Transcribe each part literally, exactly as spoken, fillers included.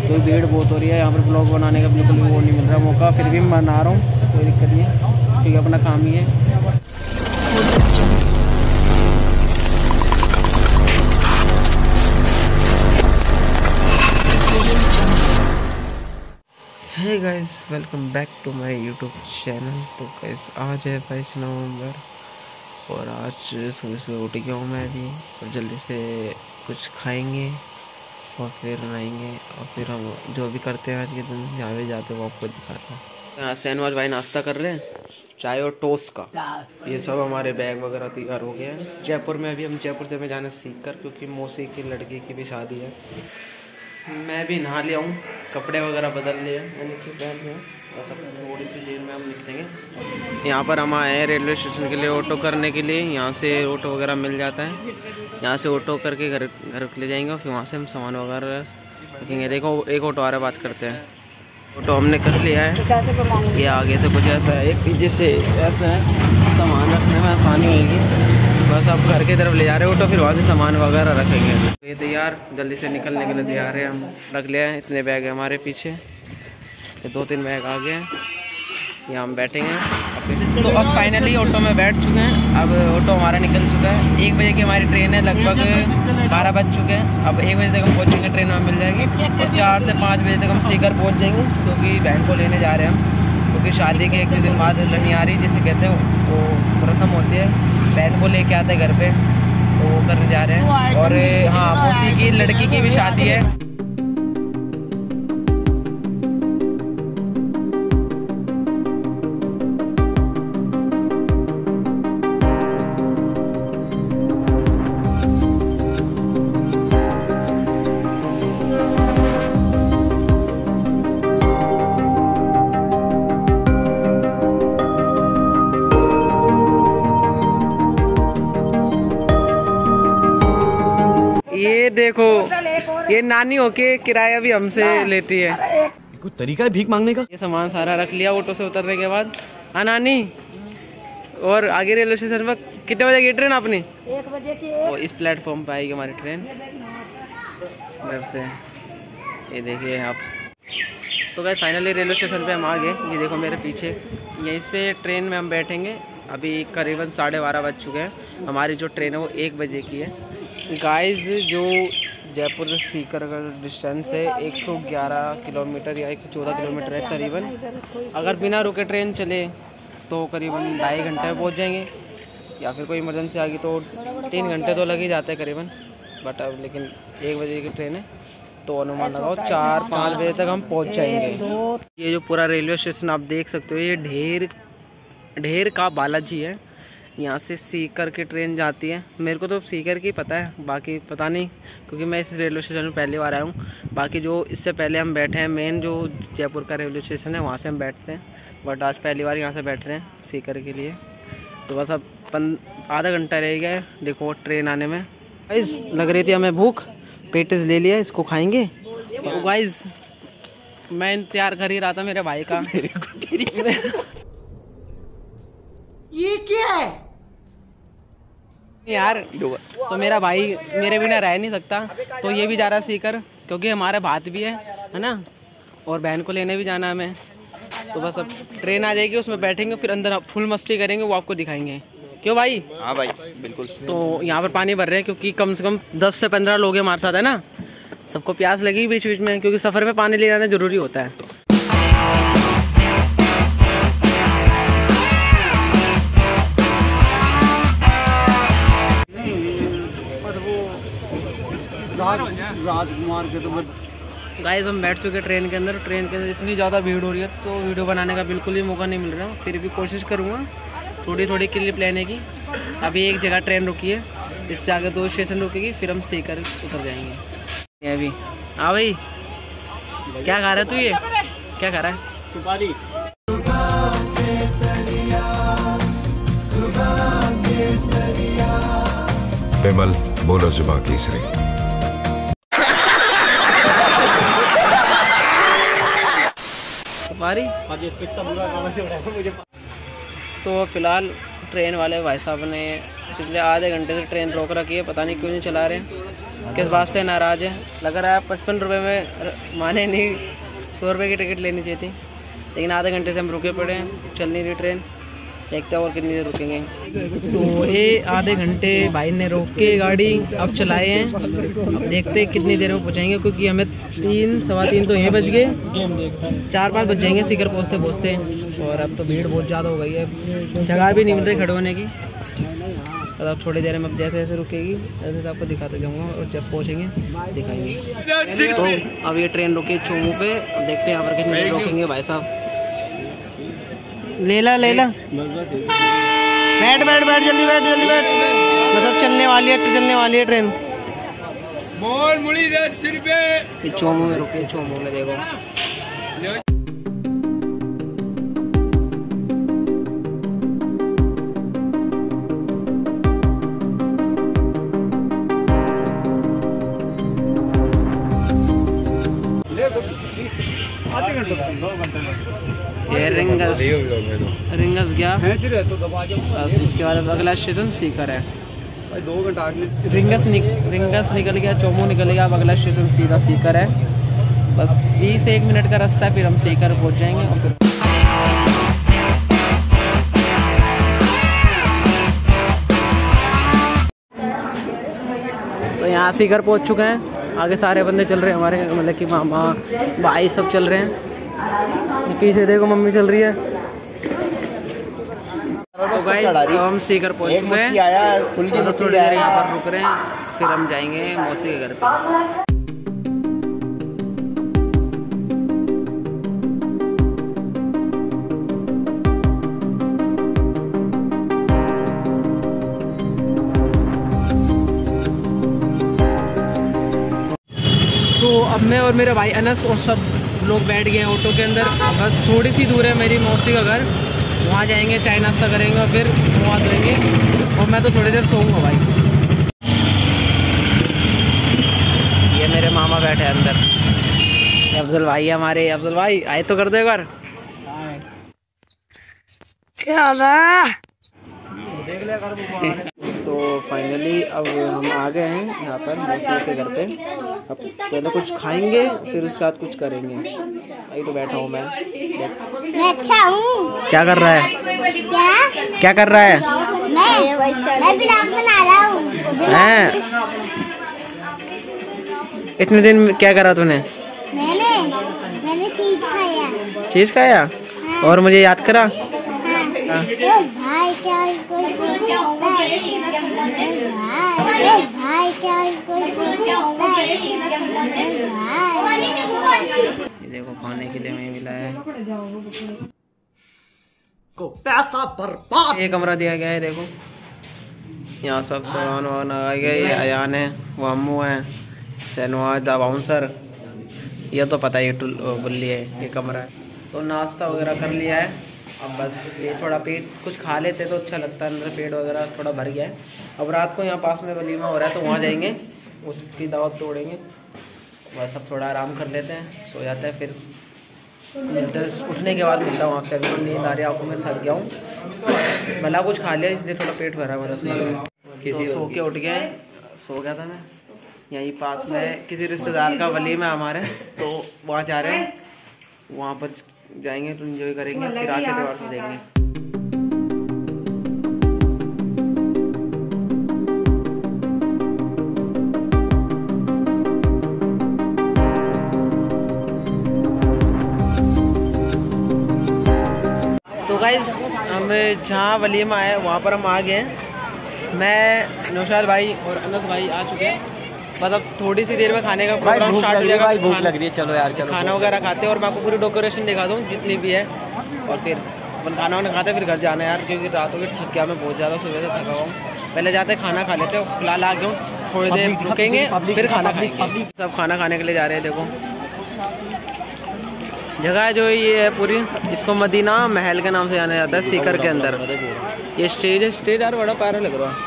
क्योंकि भीड़ बहुत हो रही है यहाँ पर। ब्लॉग बनाने का बिल्कुल भी वो नहीं मिल रहा मौका, फिर भी मैं बना रहा हूँ, कोई दिक्कत नहीं है क्योंकि अपना काम ही है। Hey guys, welcome back to my YouTube channel. तो गाइस आज है बाईस नवंबर और आज सुबह सुबह उठ गया हूँ मैं भी, और जल्दी से कुछ खाएंगे और फिर नहाएंगे और फिर हम जो भी करते हैं आज के दिन जहाँ भी जाते हैं वो आपको दिखाता हूँ। यहाँ सैनवाज भाई नाश्ता कर रहे हैं, चाय और टोस्ट का। ये सब हमारे बैग वगैरह तैयार हो गए हैं। जयपुर में अभी हम जयपुर से मैं जाना सीख कर, क्योंकि मौसी की लड़की की भी शादी है। मैं भी नहा लिया हूँ, कपड़े वगैरह बदल लिए मैंने क्यों पहन लिया, बस अब थोड़ी सी देर में हम निकलेंगे। यहाँ पर हम आए हैं रेलवे स्टेशन के लिए ऑटो करने के लिए। यहाँ से ऑटो वगैरह मिल जाता है, यहाँ से ऑटो करके घर घर ले जाएंगे और फिर वहाँ से हम सामान वगैरह रखेंगे। देखो एक ऑटो आ रहा है, बात करते हैं। ऑटो हमने कर लिया है, ये आगे से कुछ ऐसा है, एक पीछे से ऐसा है, सामान रखने में आसानी होगी। बस अब घर की तरफ ले जा रहे हैं ऑटो, फिर वहाँ से सामान वगैरह रखेंगे। ये तैयार, जल्दी से निकलने के लिए तैयार है। हम रख लिया है, इतने बैग है हमारे पीछे, ये दो तीन बैग आ गए हैं। यहाँ हम बैठेंगे। तो अब फाइनली ऑटो में बैठ चुके हैं। अब ऑटो हमारा निकल चुका है। एक बजे की हमारी ट्रेन है, लगभग बारह बज चुके हैं। अब एक बजे तक हम पहुँचेंगे, ट्रेन में मिल जाएगी। और चार से पाँच बजे तक हम सीकर पहुँच जाएंगे, क्योंकि बहन को लेने जा रहे हैं हम। क्योंकि शादी के एक दिन बाद लनियारी जिसे कहते हैं वो रस्म होती है, बहन को लेके आते हैं घर पे, तो वो करने जा रहे हैं। और हाँ, मौसी की लड़की की भी शादी है। ये देखो, ये नानी होके किराया भी हमसे लेती है। कुछ तरीका है भीख मांगने का। ये सामान सारा रख लिया ऑटो से उतरने के बाद। हाँ नानी, और आगे रेलवे स्टेशन पर कितने बजे की ट्रेन अपनी? एक बजे की। वो इस प्लेटफॉर्म पे आएगी हमारी ट्रेन घर से। ये देखिए आप। तो गाइस फाइनली रेलवे स्टेशन पे हम आ गए। ये देखो मेरे पीछे, यहीं से ट्रेन में हम बैठेंगे। अभी करीबन साढ़े बारह बज चुके हैं। हमारी जो ट्रेन है वो एक बजे की है। गाइस जो जयपुर से सीकर का डिस्टेंस है एक सौ ग्यारह किलोमीटर या एक सौ चौदह किलोमीटर है करीबन। अगर बिना रुके ट्रेन चले तो करीबन ढाई घंटे में पहुंच जाएंगे, या फिर कोई इमरजेंसी आ गई तो तीन घंटे तो लग ही जाते हैं करीबन। बट अब लेकिन एक बजे की ट्रेन है तो अनुमान लगाओ चार पाँच बजे तक हम पहुंच जाएंगे। ये जो पूरा रेलवे स्टेशन आप देख सकते हो, ये ढेर ढेर का बालाजी है। यहाँ से सीकर की ट्रेन जाती है। मेरे को तो सीकर की पता है, बाकी पता नहीं, क्योंकि मैं इस रेलवे स्टेशन में पहली बार आया हूँ। बाकी जो इससे पहले हम बैठे हैं, मेन जो जयपुर का रेलवे स्टेशन है वहाँ से हम बैठते हैं, बट आज पहली बार यहाँ से बैठ रहे हैं सीकर के लिए। तो बस अब पन आधा घंटा रह गया है देखो ट्रेन आने में। गाइस लग रही थी हमें भूख, पेटिस ले लिया, इसको खाएँगे। तो गाइस मैं इंतजार कर ही रहा था मेरे भाई का। ये क्या है यार? तो मेरा भाई मेरे बिना रह नहीं सकता, तो ये भी जा रहा सीकर, क्योंकि हमारा बात भी है है ना, और बहन को लेने भी जाना है हमें। तो बस अब ट्रेन आ जाएगी, उसमें बैठेंगे, फिर अंदर फुल मस्ती करेंगे, वो आपको दिखाएंगे। क्यों भाई? हाँ भाई बिल्कुल। तो यहाँ पर पानी भर रहे हैं, क्योंकि कम से कम दस से पंद्रह लोग हैं हमारे साथ, है ना। सबको प्यास लगी बीच बीच में, क्योंकि सफर में पानी ले जाना जरूरी होता है। राजकुमार के तो गाइस हम बैठ चुके ट्रेन के अंदर। ट्रेन के अंदर इतनी ज़्यादा भीड़ हो रही है तो वीडियो बनाने का बिल्कुल ही मौका नहीं मिल रहा। फिर भी कोशिश करूँगा थोड़ी थोड़ी क्लिप लेने की। अभी एक जगह ट्रेन रुकी है, इससे आगे दो स्टेशन रुकेगी, फिर हम सीकर उतर जाएंगे। अभी हाँ भाई, क्या खा रहा है तू? ये क्या खा रहा है? सुपारी। विमल बोलो जुबा केसरी। सुपारी। तो फिलहाल ट्रेन वाले भाई साहब ने पिछले आधे घंटे से ट्रेन रोक रखी है, पता नहीं क्यों नहीं चला रहे हैं। किस बात से नाराज़ है? लग रहा है पचपन रुपये में माने नहीं, सौ रुपये की टिकट लेनी चाहिए थी, लेकिन आधे घंटे से हम रुके पड़े हैं, चल नहीं रही ट्रेन। देखते हैं और कितनी देर रुकेंगे। तो ये आधे घंटे भाई ने रोक के गाड़ी अब चलाए हैं, अब देखते हैं कितनी देर में पहुँचेंगे, क्योंकि हमें तीन सवा तीन तो यहीं बज गए, चार पाँच बज जाएंगे सीकर पहुँचते पहुँचते। और अब तो भीड़ बहुत ज़्यादा हो गई है, जगह भी नहीं मिल रही खड़े होने की। तो अब थोड़ी देर में अब जैसे जैसे रुकेगी जैसे आपको दिखाते जाऊँगा, और जब पहुँचेंगे दिखाएंगे। तो अब ये ट्रेन रुकी चोमू पे, अब देखते हैं यहाँ पर कितनी देर रुकेंगे भाई साहब। लेला लेला बैठ बैठ बैठ जल्दी बैठ जल्दी बैठ, मतलब चलने वाली है चलने वाली है ट्रेन। ये चोमू में रुके, चोमू में देखो। ये रिंगस रिंगस गया बस, इसके बाद अगला स्टेशन सीकर है। दो घंटा रिंगस निक, रिंगस निकल गया, चोमू निकल गया, अब अगला स्टेशन सीधा सीकर है। बस बीस एक मिनट का रास्ता है, फिर हम सीकर पहुंच जाएंगे। और फिर तो यहाँ सीकर पहुंच चुके हैं, आगे सारे बंदे चल रहे हैं हमारे, मतलब कि मामा भाई सब चल रहे हैं। पीछे देखो मम्मी चल रही है। तो गाइस अब हम सीकर पहुंच चुके हैं, तो थोड़ी देर यहाँ पर रुक रहे हैं, फिर हम जाएंगे मौसी के घर पे। तो अब मैं और मेरे भाई अनस और सब लोग बैठ गए हैं ऑटो के अंदर। बस थोड़ी सी दूर है मेरी मौसी का घर, वहाँ जाएंगे, चाय नाश्ता करेंगे और फिर वहाँ करेंगे। और मैं तो थोड़ी देर सोऊंगा भाई। ये मेरे मामा बैठे हैं अंदर, अफजल भाई हमारे। अफजल भाई आए तो कर दो एक बार। क्या तो फाइनली अब हम आ गए हैं यहाँ पर मौसी के घर पे। अब पहले कुछ खाएंगे, फिर उसके बाद कुछ करेंगे। अभी तो बैठा हूँ मैं। मैं अच्छा हूँ। क्या कर रहा है? क्या क्या कर रहा है? मैं मैं ब्लॉग बना रहा हूँ। हैं? इतने दिन में क्या करा तूने? मैंने मैंने चीज खाया। चीज खाया? हाँ। और मुझे याद करा? हाँ। ओ भाई क्या कोई भाई भाई क्या कोई ये देखो खाने के लिए मैं मिला है को पैसा बर्बाद। ये कमरा दिया गया है, देखो यहाँ सब सामान वामान आ गया। ये अयान है, वो अम्मू है, सनवाज दा बाउंसर, ये तो पता ही बुल्ली है। ये कमरा है। तो नाश्ता वगैरह कर लिया है, अब बस ये थोड़ा पेट कुछ खा लेते तो अच्छा लगता है, अंदर पेट वगैरह थोड़ा भर गया है। अब रात को यहाँ पास में वलीमा हो रहा है तो वहाँ जाएंगे, उसकी दावत तोड़ेंगे। बस अब थोड़ा आराम कर लेते हैं, सो जाते हैं, फिर मिलते उठने के बाद मिलता हूँ आपसे। अभी नींद आ रही है, आँखों में थक गया हूँ, भला कुछ खा लिया इसलिए थोड़ा पेट भरा मेरा। किसी सो के उठ गए, सो गया था मैं। यहीं पास में किसी रिश्तेदार का वलीमा है हमारे, तो वहाँ जा रहे हैं, वहाँ पर जाएंगे तो एंजॉय करेंगे, फिर आके त्योहार से देंगे। तो गाइस हम जहाँ वलीमा है वहाँ पर हम आ गए हैं। मैं नौशाद भाई और अनस भाई आ चुके हैं। बस अब थोड़ी सी देर में खाने का प्रोग्राम स्टार्ट हो जाएगा। भूख लग रही है, चलो यार चलो खाना वगैरह खाते हैं और मैं आपको पूरी डेकोरेशन दिखा दूँ जितनी भी है, और फिर अपन खाना वाना खाते फिर घर जाना है यार, क्योंकि रात को थक गया मैं बहुत ज़्यादा, सुबह से थका हुआ हूँ। पहले जाते हैं खाना खा लेते हैं, फिलहाल आ गया हूँ, थोड़ी देर रुकेंगे फिर खाना खाएंगे। सब खाना खाने के लिए जा रहे हैं। देखो जगह है जो ये है पूरी, इसको मदीना महल के नाम से जाना जाता है, सीकर के अंदर। ये स्टेज है, स्टेज यार बड़ा प्यारा लग रहा है।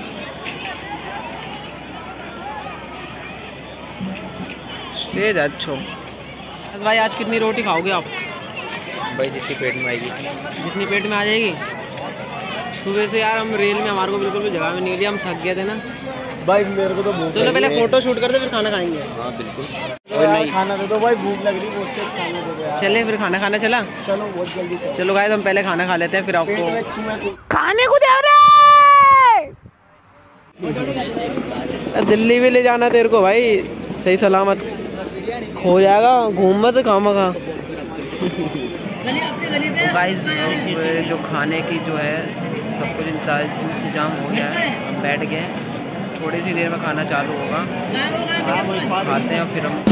स्टेज अच्छो। भाई आज कितनी रोटी खाओगे आप? भाई जितनी पेट में आएगी। जितनी पेट में आ जाएगी। सुबह से यार हम रेल में, हमारे को बिल्कुल भी जगह में नहीं मिली, हम थक गए थे ना, भाई मेरे को तो भूख चलो पहले फोटो शूट करते फिर खाना खाएंगे। हाँ बिल्कुल। नहीं खाना दे दो भाई, भूख लग रही है। चले फिर खाना खाना चला। चलो बहुत जल्दी चलो। चलो गाइस हम पहले खाना खा लेते हैं फिर आपको खाने को दे रहे। दिल्ली भी ले जाना तेरे को भाई, सही सलामत खो जाएगा, घूम मत खामा खा। गाइस जो खाने की जो है सब कुछ इंतजाम हो गया है, हम बैठ गए हैं, थोड़ी सी देर में खाना चालू होगा, खाते हैं फिर हम।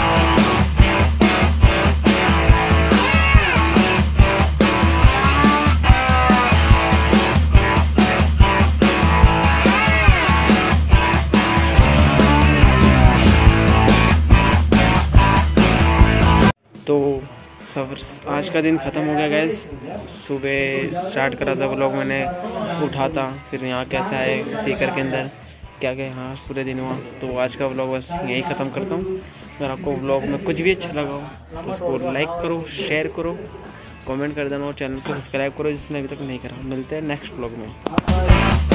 तो सफर आज का दिन ख़त्म हो गया गैस। सुबह स्टार्ट करा था व्लॉग मैंने, उठा था, फिर यहाँ कैसे आए सीकर के अंदर क्या क्या हाँ पूरे दिन हुआ। तो आज का व्लॉग बस यहीं ख़त्म करता हूँ। अगर आपको व्लॉग में कुछ भी अच्छा लगा हो तो उसको लाइक करो, शेयर करो, कमेंट कर देना और चैनल को सब्सक्राइब करो जिसने अभी तक नहीं करा। मिलते हैं नेक्स्ट व्लॉग में।